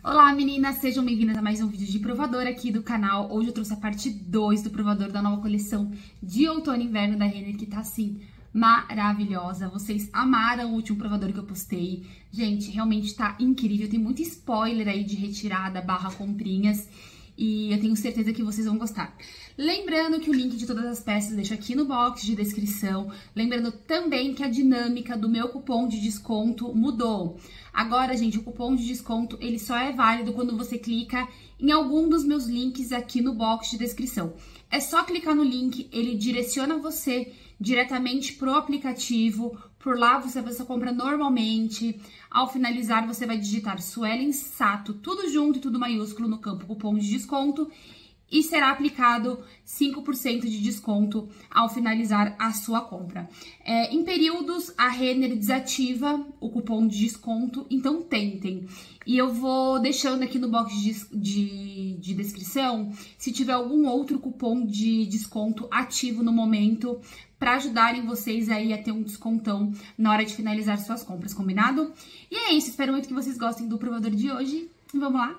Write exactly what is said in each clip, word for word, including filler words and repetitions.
Olá meninas, sejam bem-vindas a mais um vídeo de provador aqui do canal. Hoje eu trouxe a parte dois do provador da nova coleção de outono e inverno da Renner, que tá assim, maravilhosa. Vocês amaram o último provador que eu postei. Gente, realmente tá incrível, tem muito spoiler aí de retirada barra comprinhas. E eu tenho certeza que vocês vão gostar. Lembrando que o link de todas as peças eu deixo aqui no box de descrição. Lembrando também que a dinâmica do meu cupom de desconto mudou. Agora, gente, o cupom de desconto ele só é válido quando você clica em algum dos meus links aqui no box de descrição. É só clicar no link, ele direciona você diretamente pro aplicativo. Por lá você faz essa compra normalmente. Ao finalizar, você vai digitar Suelen Sato, tudo junto e tudo maiúsculo no campo cupom de desconto. E será aplicado cinco por cento de desconto ao finalizar a sua compra. É, em períodos, a Renner desativa o cupom de desconto, então tentem. E eu vou deixando aqui no box de, de, de descrição se tiver algum outro cupom de desconto ativo no momento, para ajudarem vocês aí a ter um descontão na hora de finalizar suas compras, combinado? E é isso, espero muito que vocês gostem do provador de hoje. Vamos lá?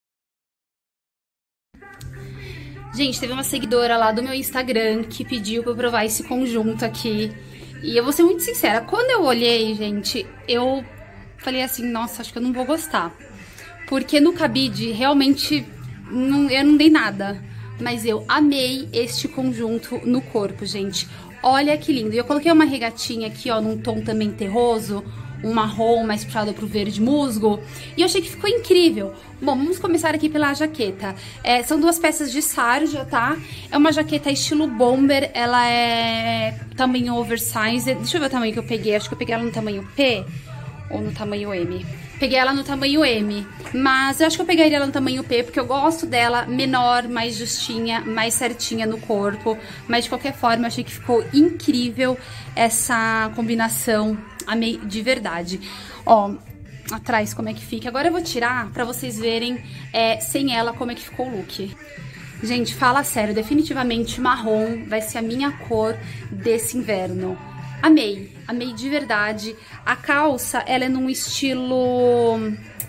Gente, teve uma seguidora lá do meu Instagram que pediu pra eu provar esse conjunto aqui. E eu vou ser muito sincera, quando eu olhei, gente, eu falei assim, nossa, acho que eu não vou gostar. Porque no cabide, realmente, não, eu não dei nada. Mas eu amei este conjunto no corpo, gente. Olha que lindo. E eu coloquei uma regatinha aqui, ó, num tom também terroso, um marrom mais puxado pro verde musgo. E eu achei que ficou incrível. Bom, vamos começar aqui pela jaqueta. É, são duas peças de sarja, tá? É uma jaqueta estilo bomber, ela é tamanho oversize. Deixa eu ver o tamanho que eu peguei. Acho que eu peguei ela no tamanho P ou no tamanho M. Peguei ela no tamanho M, mas eu acho que eu pegaria ela no tamanho P, porque eu gosto dela menor, mais justinha, mais certinha no corpo. Mas de qualquer forma, eu achei que ficou incrível essa combinação. Amei de verdade. Ó, atrás como é que fica. Agora eu vou tirar pra vocês verem é, sem ela como é que ficou o look. Gente, fala sério, definitivamente marrom vai ser a minha cor desse inverno. Amei, amei de verdade. A calça, ela é num estilo...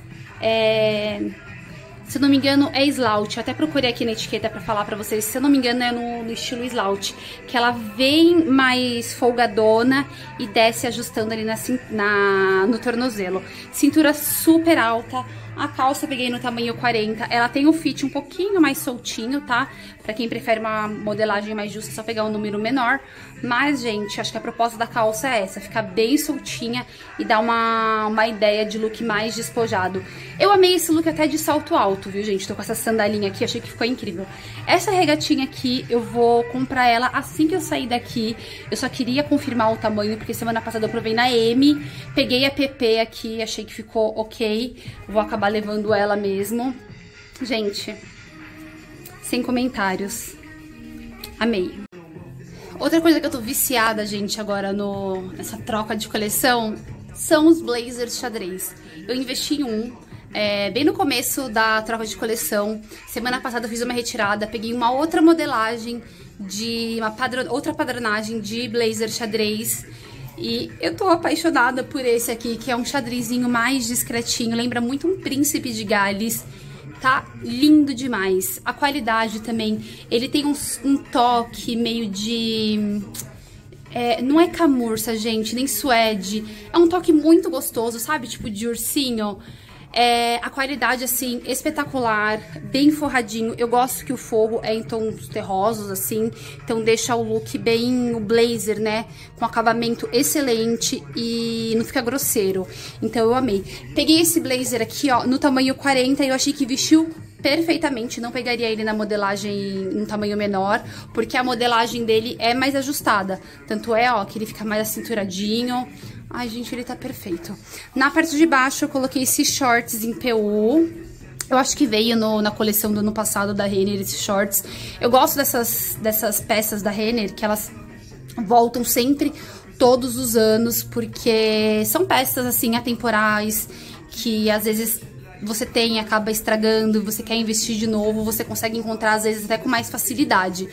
É... Se eu não me engano, é slout. Eu até procurei aqui na etiqueta pra falar pra vocês. Se eu não me engano, é no, no estilo slout. Que ela vem mais folgadona e desce ajustando ali na, na, no tornozelo. Cintura super alta. A calça eu peguei no tamanho quarenta. Ela tem o fit um pouquinho mais soltinho, tá? Pra quem prefere uma modelagem mais justa, é só pegar um número menor. Mas, gente, acho que a proposta da calça é essa. Ficar bem soltinha e dar uma, uma ideia de look mais despojado. Eu amei esse look até de salto alto, viu, gente? Tô com essa sandalinha aqui, achei que ficou incrível. Essa regatinha aqui, eu vou comprar ela assim que eu sair daqui. Eu só queria confirmar o tamanho, porque semana passada eu provei na M. Peguei a P P aqui, achei que ficou ok. Vou acabar levando ela mesmo. Gente, sem comentários. Amei. Outra coisa que eu tô viciada, gente, agora no, nessa troca de coleção, são os blazers xadrez. Eu investi em um, é, bem no começo da troca de coleção. Semana passada eu fiz uma retirada, peguei uma outra modelagem de uma padron, outra padronagem de blazer xadrez. E eu tô apaixonada por esse aqui, que é um xadrezinho mais discretinho, lembra muito um príncipe de Gales. Tá lindo demais. A qualidade também, ele tem um, um toque meio de... É, não é camurça, gente, nem suede. É um toque muito gostoso, sabe? Tipo de ursinho. É, a qualidade, assim, espetacular, bem forradinho. Eu gosto que o forro é em tons terrosos, assim, então deixa o look bem, o blazer, né, com acabamento excelente e não fica grosseiro. Então eu amei. Peguei esse blazer aqui, ó, no tamanho quarenta e eu achei que vestiu perfeitamente. Não pegaria ele na modelagem no tamanho menor, porque a modelagem dele é mais ajustada. Tanto é, ó, que ele fica mais acinturadinho. Ai, gente, ele tá perfeito. Na parte de baixo, eu coloquei esses shorts em P U. Eu acho que veio no, na coleção do ano passado da Renner, esses shorts. Eu gosto dessas, dessas peças da Renner, que elas voltam sempre, todos os anos, porque são peças, assim, atemporais, que às vezes você tem e acaba estragando, você quer investir de novo, você consegue encontrar às vezes até com mais facilidade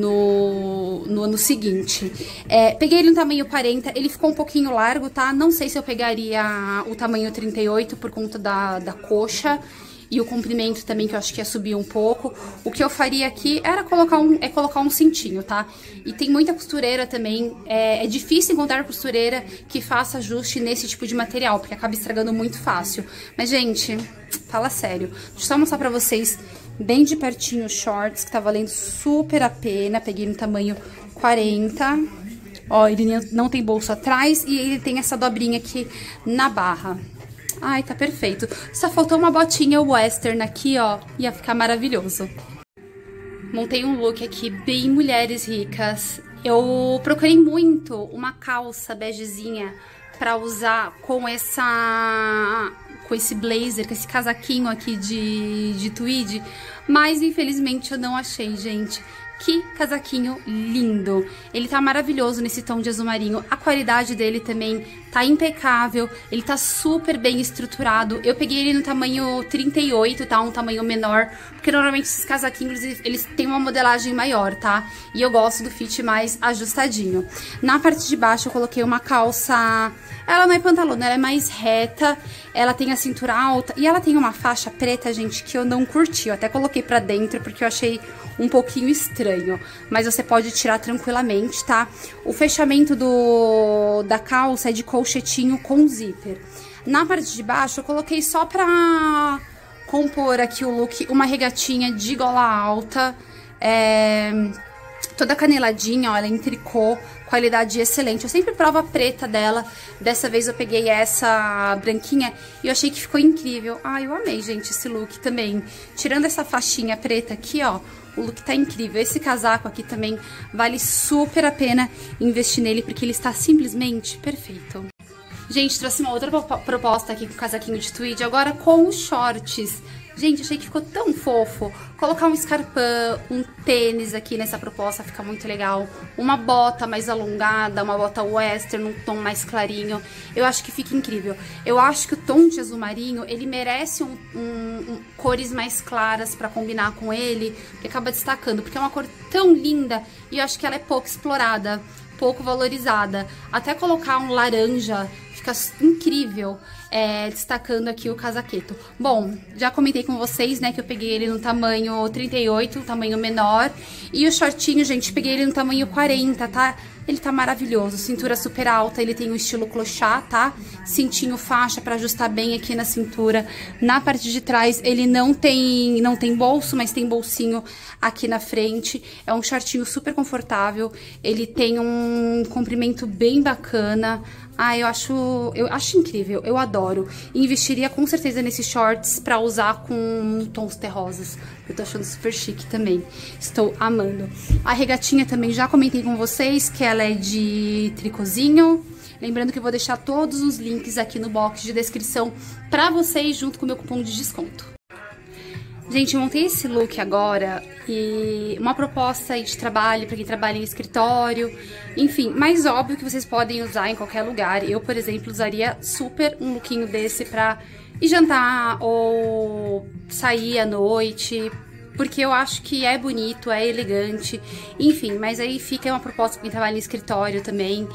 no, no ano seguinte. É, peguei ele no tamanho quarenta, ele ficou um pouquinho largo, tá? Não sei se eu pegaria o tamanho trinta e oito por conta da, da coxa. e o comprimento também, que eu acho que ia subir um pouco. O que eu faria aqui era colocar um, é colocar um cintinho, tá? E tem muita costureira também, é, é difícil encontrar costureira que faça ajuste nesse tipo de material, porque acaba estragando muito fácil. Mas, gente, fala sério, deixa eu só mostrar pra vocês bem de pertinho os shorts, que tá valendo super a pena. Peguei no tamanho quarenta. Ó, ele não tem bolso atrás e ele tem essa dobrinha aqui na barra. Ai, tá perfeito. Só faltou uma botinha western aqui, ó. Ia ficar maravilhoso. Montei um look aqui bem mulheres ricas. Eu procurei muito uma calça begezinha pra usar com essa... com esse blazer, com esse casaquinho aqui de, de tweed. Mas, infelizmente, eu não achei, gente. Que casaquinho lindo. Ele tá maravilhoso nesse tom de azul marinho. A qualidade dele também tá impecável. Ele tá super bem estruturado. Eu peguei ele no tamanho trinta e oito, tá? Um tamanho menor. Porque normalmente esses casaquinhos, eles, eles têm uma modelagem maior, tá? E eu gosto do fit mais ajustadinho. Na parte de baixo eu coloquei uma calça... Ela não é pantalona, ela é mais reta. Ela tem a cintura alta. E ela tem uma faixa preta, gente, que eu não curti. Eu até coloquei pra dentro porque eu achei um pouquinho estranho. Mas você pode tirar tranquilamente, tá? O fechamento do, da calça é de colchetinho com zíper. Na parte de baixo eu coloquei só pra compor aqui o look uma regatinha de gola alta. É... toda caneladinha, ó, ela é em tricô, qualidade excelente. Eu sempre provo a preta dela, dessa vez eu peguei essa branquinha e eu achei que ficou incrível. Ai, eu amei, gente, esse look também. Tirando essa faixinha preta aqui, ó, o look tá incrível. Esse casaco aqui também vale super a pena investir nele, porque ele está simplesmente perfeito. Gente, trouxe uma outra proposta aqui com o casaquinho de tweed, agora com os shorts. Gente, achei que ficou tão fofo. Colocar um escarpão, um tênis aqui nessa proposta fica muito legal. Uma bota mais alongada, uma bota western, um tom mais clarinho. Eu acho que fica incrível. Eu acho que o tom de azul marinho, ele merece um, um, um, cores mais claras pra combinar com ele, que acaba destacando, porque é uma cor tão linda e eu acho que ela é pouco explorada, pouco valorizada. Até colocar um laranja fica incrível, é, destacando aqui o casaqueto. Bom, já comentei com vocês, né, que eu peguei ele no tamanho trinta e oito, um tamanho menor. E o shortinho, gente, peguei ele no tamanho quarenta, tá? Ele tá maravilhoso, cintura super alta, ele tem o estilo clochá, tá? Cintinho faixa pra ajustar bem aqui na cintura. Na parte de trás, ele não tem, não tem bolso, mas tem bolsinho aqui na frente. É um shortinho super confortável, ele tem um comprimento bem bacana. Ah, eu acho, eu acho incrível, eu adoro. E investiria com certeza nesses shorts pra usar com tons terrosos. Eu tô achando super chique também. Estou amando. A regatinha também já comentei com vocês que ela é de tricôzinho. Lembrando que eu vou deixar todos os links aqui no box de descrição pra vocês, junto com o meu cupom de desconto. Gente, eu montei esse look agora e uma proposta de trabalho para quem trabalha em escritório, enfim, mas óbvio que vocês podem usar em qualquer lugar. Eu, por exemplo, usaria super um lookinho desse pra ir jantar ou sair à noite, porque eu acho que é bonito, é elegante, enfim, mas aí fica uma proposta para quem trabalha em escritório também,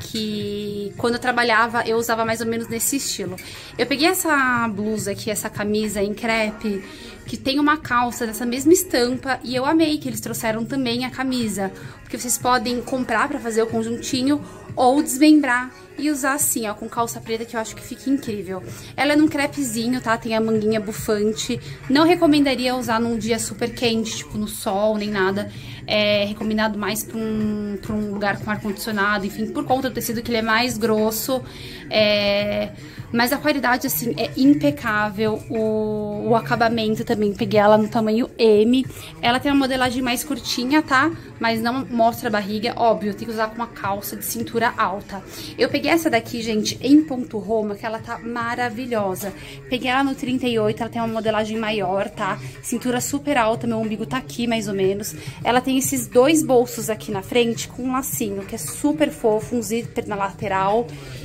que quando eu trabalhava eu usava mais ou menos nesse estilo. Eu peguei essa blusa aqui, essa camisa em crepe, que tem uma calça dessa mesma estampa, e eu amei que eles trouxeram também a camisa, porque vocês podem comprar pra fazer o conjuntinho ou desmembrar e usar assim, ó, com calça preta, que eu acho que fica incrível. Ela é num crepezinho, tá? Tem a manguinha bufante. Não recomendaria usar num dia super quente, tipo no sol, nem nada. É recomendado mais pra um, pra um lugar com ar-condicionado, enfim, por conta do tecido que ele é mais grosso. É... Mas a qualidade, assim, é impecável. O, o acabamento também, peguei ela no tamanho M. Ela tem uma modelagem mais curtinha, tá? Mas não mostra a barriga. Óbvio, tem que usar com uma calça de cintura alta. Eu peguei essa daqui, gente, em ponto Roma, que ela tá maravilhosa. Peguei ela no trinta e oito, ela tem uma modelagem maior, tá? Cintura super alta, meu umbigo tá aqui, mais ou menos. Ela tem esses dois bolsos aqui na frente com um lacinho, que é super fofo, um zíper na lateral.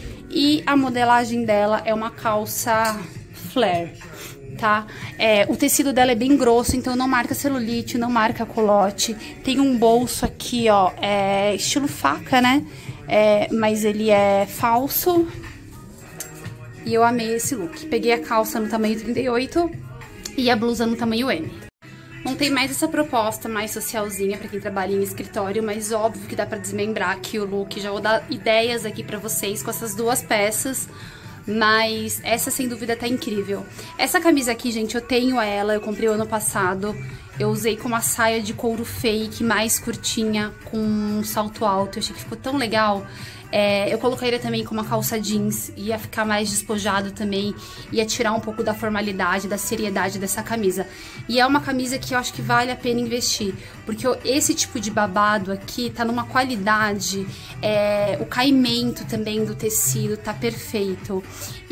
E a modelagem dela é uma calça flare, tá? É, o tecido dela é bem grosso, então não marca celulite, não marca colote. Tem um bolso aqui, ó, é estilo faca, né? É, mas ele é falso. E eu amei esse look. Peguei a calça no tamanho trinta e oito e a blusa no tamanho M. Montei mais essa proposta mais socialzinha pra quem trabalha em escritório, mas óbvio que dá pra desmembrar aqui o look. Já vou dar ideias aqui pra vocês com essas duas peças, mas essa sem dúvida tá incrível. Essa camisa aqui, gente, eu tenho ela, eu comprei o ano passado. Eu usei com uma saia de couro fake, mais curtinha, com um salto alto. Eu achei que ficou tão legal. É, eu colocaria também com uma calça jeans, ia ficar mais despojado também, ia tirar um pouco da formalidade, da seriedade dessa camisa. E é uma camisa que eu acho que vale a pena investir, porque esse tipo de babado aqui tá numa qualidade, é, o caimento também do tecido tá perfeito.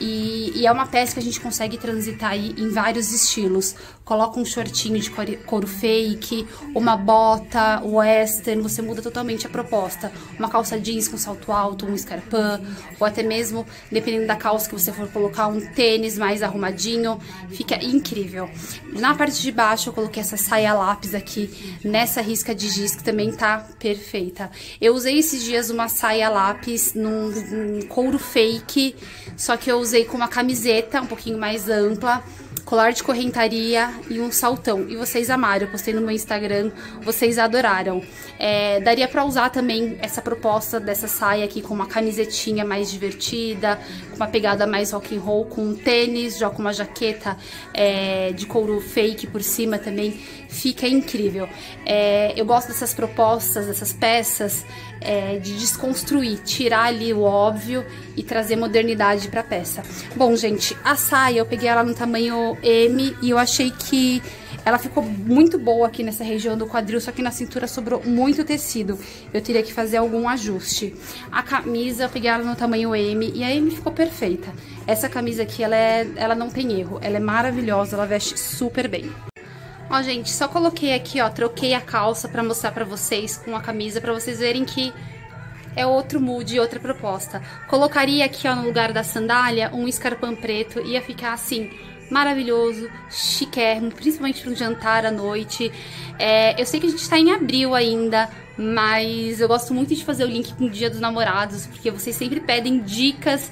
E, e é uma peça que a gente consegue transitar aí em vários estilos. Coloca um shortinho de couro fake, uma bota western, você muda totalmente a proposta. Uma calça jeans com salto alto, um escarpão, ou até mesmo, dependendo da calça que você for colocar, um tênis mais arrumadinho, fica incrível. Na parte de baixo eu coloquei essa saia lápis aqui, nessa risca de giz, que também tá perfeita. Eu usei esses dias uma saia lápis num, num couro fake, só que eu usei com uma camiseta um pouquinho mais ampla, colar de correntaria e um saltão. E vocês amaram, eu postei no meu Instagram, vocês adoraram. É, daria pra usar também essa proposta dessa saia aqui com uma camisetinha mais divertida, com uma pegada mais rock and roll, com um tênis, já com uma jaqueta é, de couro fake por cima também. Fica incrível. É, eu gosto dessas propostas, dessas peças, é, de desconstruir, tirar ali o óbvio e trazer modernidade pra peça. Bom, gente, a saia eu peguei ela no tamanho M e eu achei que ela ficou muito boa aqui nessa região do quadril, só que na cintura sobrou muito tecido. Eu teria que fazer algum ajuste. A camisa eu peguei ela no tamanho M e a M ficou perfeita. Essa camisa aqui, ela, é, ela não tem erro, ela é maravilhosa, ela veste super bem. Ó, gente, só coloquei aqui, ó, troquei a calça pra mostrar pra vocês com a camisa, pra vocês verem que é outro mood, outra proposta. Colocaria aqui, ó, no lugar da sandália, um escarpão preto, ia ficar assim, maravilhoso, chiquérrimo, principalmente para um jantar à noite. É, eu sei que a gente tá em abril ainda, mas eu gosto muito de fazer o link com o Dia dos Namorados, porque vocês sempre pedem dicas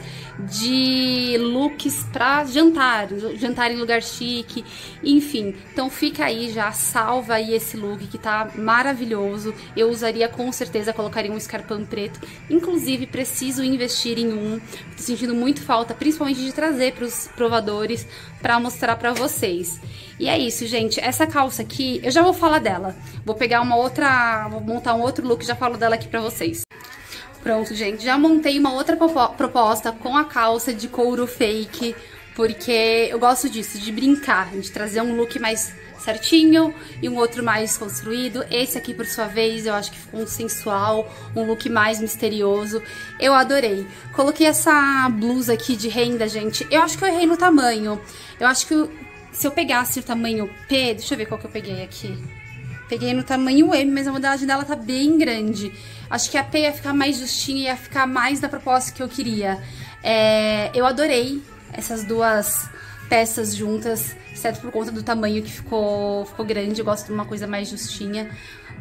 de looks pra jantar, jantar em lugar chique, enfim. Então fica aí já, salva aí esse look que tá maravilhoso. Eu usaria com certeza, colocaria um escarpão preto. Inclusive, preciso investir em um. Tô sentindo muito falta, principalmente de trazer pros provadores pra mostrar pra vocês. E é isso, gente. Essa calça aqui, eu já vou falar dela. Vou pegar uma outra, vou montar um outro look e já falo dela aqui pra vocês. Pronto, gente. Já montei uma outra proposta com a calça de couro fake, porque eu gosto disso, de brincar, de trazer um look mais certinho e um outro mais construído. Esse aqui, por sua vez, eu acho que ficou um sensual, um look mais misterioso. Eu adorei. Coloquei essa blusa aqui de renda, gente. Eu acho que eu errei no tamanho. Eu acho que se eu pegasse o tamanho P, deixa eu ver qual que eu peguei aqui. Peguei no tamanho M, mas a modelagem dela tá bem grande. Acho que a P ia ficar mais justinha, ia ficar mais da proposta que eu queria. É, eu adorei essas duas peças juntas, exceto por conta do tamanho que ficou, ficou grande. Eu gosto de uma coisa mais justinha.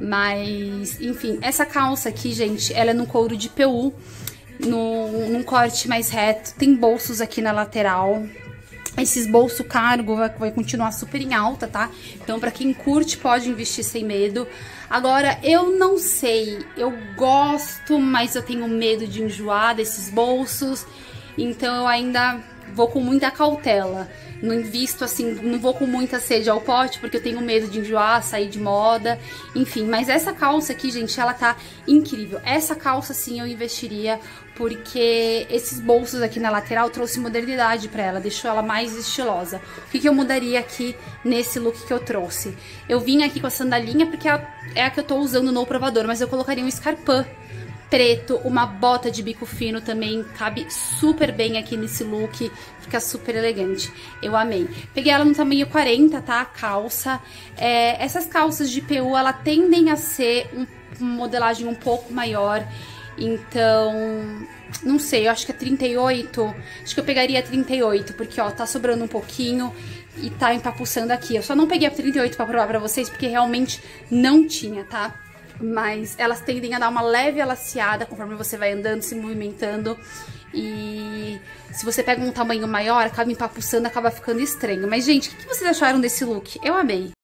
Mas, enfim, essa calça aqui, gente, ela é no couro de P U, no, num corte mais reto. Tem bolsos aqui na lateral. Esses bolso cargo vai, vai continuar super em alta, tá? Então, pra quem curte, pode investir sem medo. Agora, eu não sei, eu gosto, mas eu tenho medo de enjoar desses bolsos. Então, eu ainda vou com muita cautela. Não invisto assim, não vou com muita sede ao pote, porque eu tenho medo de enjoar, sair de moda, enfim. Mas essa calça aqui, gente, ela tá incrível. Essa calça, sim, eu investiria, porque esses bolsos aqui na lateral trouxe modernidade pra ela, deixou ela mais estilosa. O que que eu mudaria aqui nesse look que eu trouxe? Eu vim aqui com a sandalinha, porque é a que eu tô usando no provador, mas eu colocaria um escarpão preto, uma bota de bico fino também, cabe super bem aqui nesse look, fica super elegante. Eu amei. Peguei ela no tamanho quarenta, tá? A calça. É, essas calças de P U, ela tendem a ser um, uma modelagem um pouco maior, então, não sei, eu acho que é trinta e oito, acho que eu pegaria trinta e oito, porque, ó, tá sobrando um pouquinho e tá empapuçando aqui. Eu só não peguei a trinta e oito pra provar pra vocês, porque realmente não tinha, tá? Mas elas tendem a dar uma leve alaciada conforme você vai andando, se movimentando. E se você pega um tamanho maior, acaba empapuçando, acaba ficando estranho. Mas, gente, o que vocês acharam desse look? Eu amei.